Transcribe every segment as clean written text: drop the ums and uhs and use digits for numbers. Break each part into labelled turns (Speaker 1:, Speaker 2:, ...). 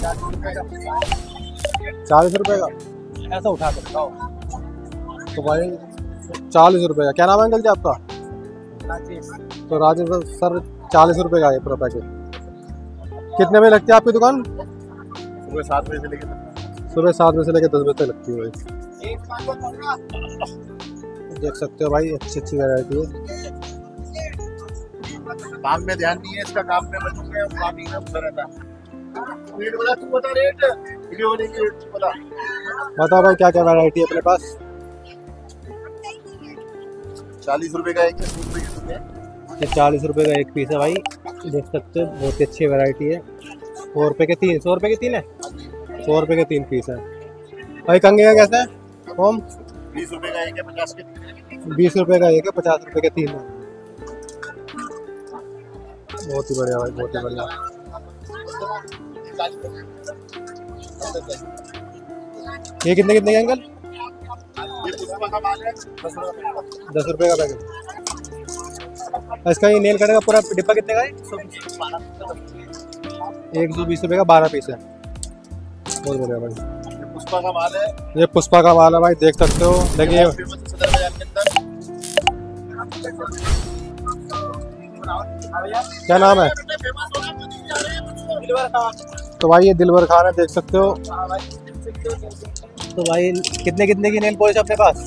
Speaker 1: ₹40 का ऐसा उठा कर बताओ तो भाई 40 रुपये का। क्या नाम है अंकल जी आपका? तो राजेश सर 40 रुपये का है पूरा पैकेट। कितने बजे लगती है आपकी दुकान?
Speaker 2: सुबह 7 बजे से लेकर
Speaker 1: सुबह 7 बजे से लेकर 10 बजे तक लगती है भाई। देख सकते हो भाई अच्छी अच्छी वैरायटी है।
Speaker 2: काम में ध्यान नहीं है इसका, काम में मत है, काम ही में रहता है। रेट बता, तू बता रेट, वीडियो बनेगी रेट तू बता।
Speaker 1: बताओ भाई क्या क्या वैरायटी है अपने पास?
Speaker 2: 40 रुपए का एक है, 100 रुपए की है।
Speaker 1: ये 40 रुपये का एक पीस है भाई, देख सकते हो बहुत ही अच्छी वैरायटी है। 100 रुपये के 3, 100 रुपये के 3 है, 100 रुपये के 3 पीस है भाई। कंगे का कैसा है होम?
Speaker 2: 20 रुपए का एक है, 50 के
Speaker 1: 20 रुपये का एक है, 50 रुपये के 3 है। बहुत ही बढ़िया भाई, बहुत ही बढ़िया। ये कितने कितने के अंकल?
Speaker 2: ये पुष्पा का माल है,
Speaker 1: 10 रुपये का पैकेट। इसका ये नेल कटर का पूरा डिब्बा कितने का है? 120 रुपये का 12 पीस है। बहुत बढ़िया भाई,
Speaker 2: ये पुष्पा का माल है।
Speaker 1: ये पुष्पा का माल है भाई, देख सकते हो। देखिए
Speaker 2: सदर बाजार के अंदर।
Speaker 1: क्या नाम है? तो भाई ये दिलवर खान है, देख सकते हो। तो भाई कितने कितने की नेल पॉलिश अपने पास?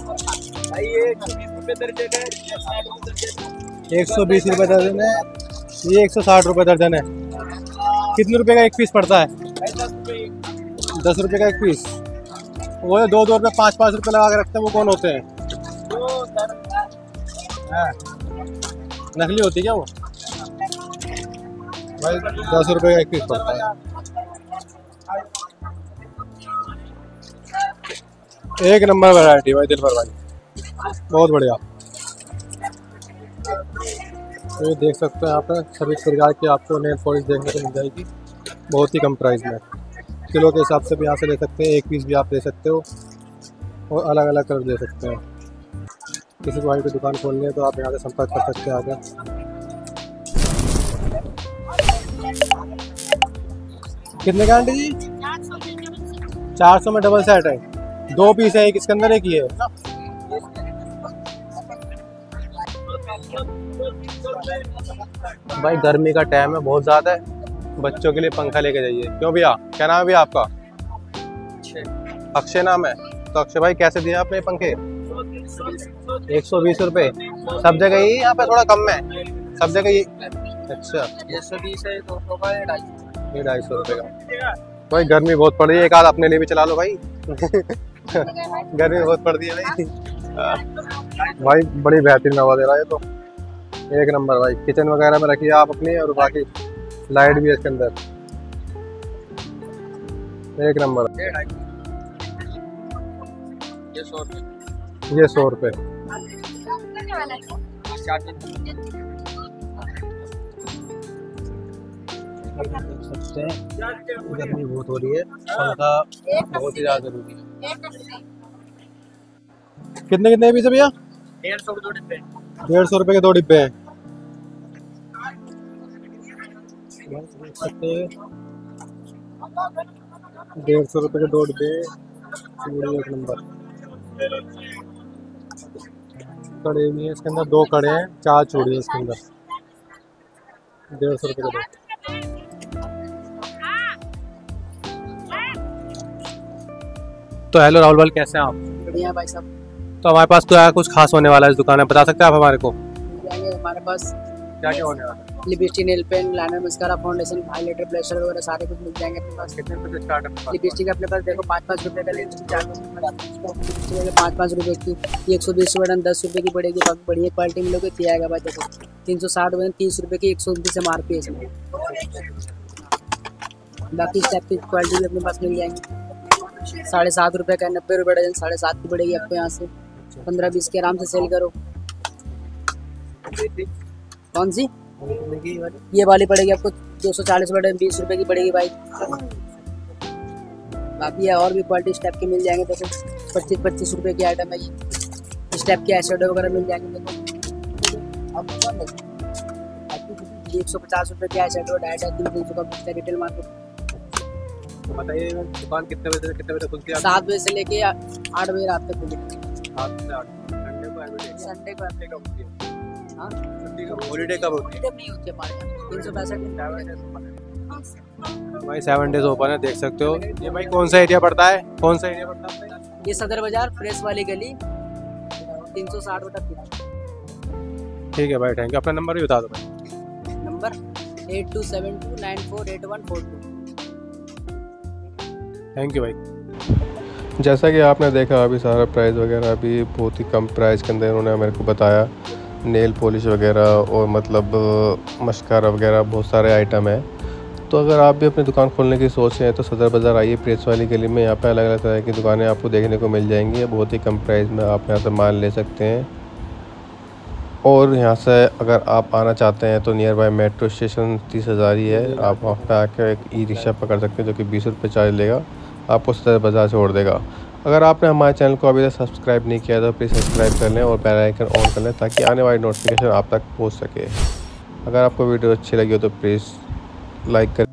Speaker 1: 120 रुपये दर्जन है, ये 160 रुपये दर्जन है। कितने रुपए का एक पीस पड़ता है? 10 रुपये का एक पीस। वो 2-2 रुपये 5-5 रुपये लगा के रखते हैं, वो कौन होते हैं? नकली होती है क्या वो? भाई 10 रुपये का एक पीस पड़ता है। एक नंबर वैरायटी भाई दिलबर भाई, बहुत बढ़िया। तो ये देख सकते हो यहाँ पे सभी प्रकार की आपको नेल पॉलिश देखने को मिल जाएगी, बहुत ही कम प्राइस में। किलो के हिसाब से भी यहाँ से ले सकते हैं, एक पीस भी आप ले सकते हो और अलग अलग कलर ले सकते हैं। किसी को भाई की दुकान खोलनी है तो आप यहाँ से संपर्क कर सकते हैं आगे। कितने का आंटी जी? 400 में डबल सेट है, 2 पीस है, एक इसके अंदर एक ही है। भाई गर्मी का टाइम है बहुत ज़्यादा है, बच्चों के लिए पंखा लेके जाइए। क्यों भैया, क्या नाम है भैया आपका? अक्षय नाम है। तो अक्षय भाई कैसे दिए आपने पंखे? 120 रुपये। सब जगह ही यहाँ पे थोड़ा कम है, सब जगह ही। अच्छा
Speaker 2: 120 है, 200 का है,
Speaker 1: 250 रुपये का। भाई गर्मी बहुत पड़ रही है, एक आध अपने लिए भी चला लो भाई। गर्मी बहुत पड़ रही है भाई। भाई बड़ी बेहतरीन हवा दे रहा है तो, एक नंबर भाई। किचन वगैरह में रखिए आप अपनी, और बाकी लाइट भी है इसके अंदर, एक नंबर।
Speaker 2: ये 100 रुपये,
Speaker 1: ये 100 रुपये। देख सकते हैं गर्मी बहुत हो रही है, पंखा बहुत ही ज़्यादा जरूरी है। कितने कितने पीस है भैया?
Speaker 2: 150 के 2 डिब्बे।
Speaker 1: 150 रुपये के 2 डिब्बे हैं। देख सकते हैं 150 रुपये के 2 डिब्बे, एक नंबर। कड़े भी है इसके अंदर, 2 कड़े हैं, 4 चूड़ी है इसके अंदर। 150 रुपये के 2। तो हेलो राहुल भाई, कैसे हैं आप?
Speaker 3: बढ़िया भाई साहब।
Speaker 1: तो हमारे पास तो यार कुछ खास होने वाला है इस दुकान में, बता सकते हैं आप हमारे को
Speaker 3: हमारे पास
Speaker 1: क्या क्या होने वाला है?
Speaker 3: Lipstick, nail paint, liner, mascara, foundation, highlighter, blusher वगैरह सारे कुछ मिल जाएंगे अपने पास।
Speaker 1: कितने रुपये स्टार्ट है?
Speaker 3: लिपस्टिक अपने पास देखो 5-5 रुपये का लिपस्टिक, 5-5 रुपये की, 120 रुपये 10 रुपये की पड़ेगी। काफ़ी बढ़िया क्वालिटी मिलोगे। किया आएगा भाई देखो 360 30 रुपये की, 129 MRP है इसमें। बाकी इस टाइप की क्वालिटी भी अपने पास मिल जाएंगी। 7.5 रुपये का 90 रुपये डजन, 7.5 की पड़ेगी आपको। यहाँ से 15-20 के आराम से सेल करो। कौन सी? ये वाली पड़ेगी आपको 240 रुपये, 20 रुपये की पड़ेगी भाई। बाकी है और भी क्वालिटी इस टाइप की मिल जाएंगे। देखो 25-25 रुपये की आइटम है ये। इस टाइप के ऐशेडो वगैरह मिल जाएंगे। देखो 150 रुपये की ऐशेडो, 250-300 का रिटेल मार्केट।
Speaker 1: तो बताइए दुकान कितने बजे से कितने बजे तक खुलती है?
Speaker 3: 7 बजे से लेके 8 बजे रात तक खुली।
Speaker 1: 7 से 8। संडे को एवरीडे?
Speaker 3: संडे को
Speaker 1: संडे कब होती है?
Speaker 3: हाँ
Speaker 1: संडे कब हॉलीडे कब होती है?
Speaker 3: जब नहीं होती है हमारे यहाँ 365 दिन।
Speaker 1: भाई 7 डेज ओपन है, देख सकते हो। ये भाई कौन सा एरिया पड़ता है? कौन सा एरिया पड़ता है?
Speaker 3: ये सदर बाजार फ्रेश वाली गली 360/3।
Speaker 1: ठीक है भाई, थैंक यू। अपना नंबर भी बता दो भाई।
Speaker 3: नंबर 8272948142।
Speaker 1: थैंक यू भाई। जैसा कि आपने देखा अभी सारा प्राइस वगैरह अभी बहुत ही कम प्राइस के अंदर उन्होंने मेरे को बताया। नेल पॉलिश वगैरह और मतलब मस्कारा वगैरह बहुत सारे आइटम है। तो अगर आप भी अपनी दुकान खोलने की सोच रहे हैं तो सदर बाज़ार आइए, प्रेस वाली गली में। यहाँ पे अलग अलग तरह की दुकानें आपको देखने को मिल जाएंगी। बहुत ही कम प्राइस में आप यहाँ से माल ले सकते हैं। और यहाँ से अगर आप आना चाहते हैं तो नियर बाय मेट्रो स्टेशन 30,000 ही है। आप वहाँ पे आके एक ई रिक्शा पकड़ सकते हैं जो कि 20 रुपये चार्ज लेगा, आपको सदर बाज़ार छोड़ देगा। अगर आपने हमारे चैनल को अभी तक सब्सक्राइब नहीं किया तो प्लीज़ सब्सक्राइब कर लें और बेल आइकन ऑन कर लें ताकि आने वाली नोटिफिकेशन आप तक पहुँच सके। अगर आपको वीडियो अच्छी लगी हो तो प्लीज़ लाइक करें।